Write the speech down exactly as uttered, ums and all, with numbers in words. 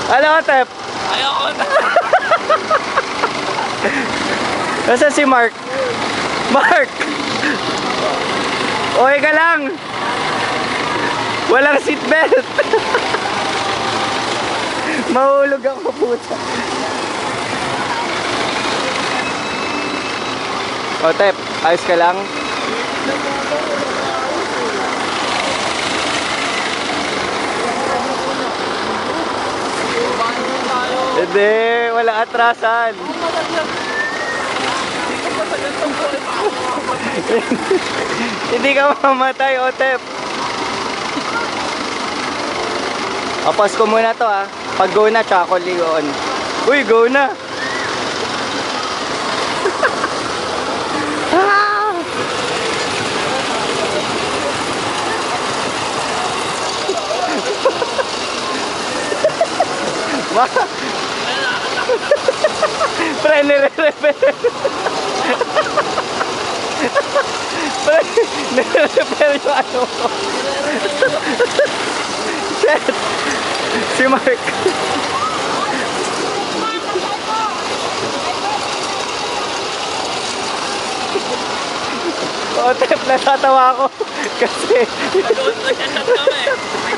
Ano, Tep? Ayoko na. Nasaan si Mark? Mark! Okay ka lang! Walang seatbelt! Mahulog ako, puta. O, Tep, ayos ka lang? Hindi, wala atrasan. Hindi ka mamatay, o Tep. Apos ko muna to ah. Pag go na, tsaka ko ligon. Uy, go na. Ma. Pre, nire-repair. Pre, nire-repair yung ano ko. Shit. Si Mark. O, Tep, natatawa ako. Kasi Nag-uot na siya sa kami.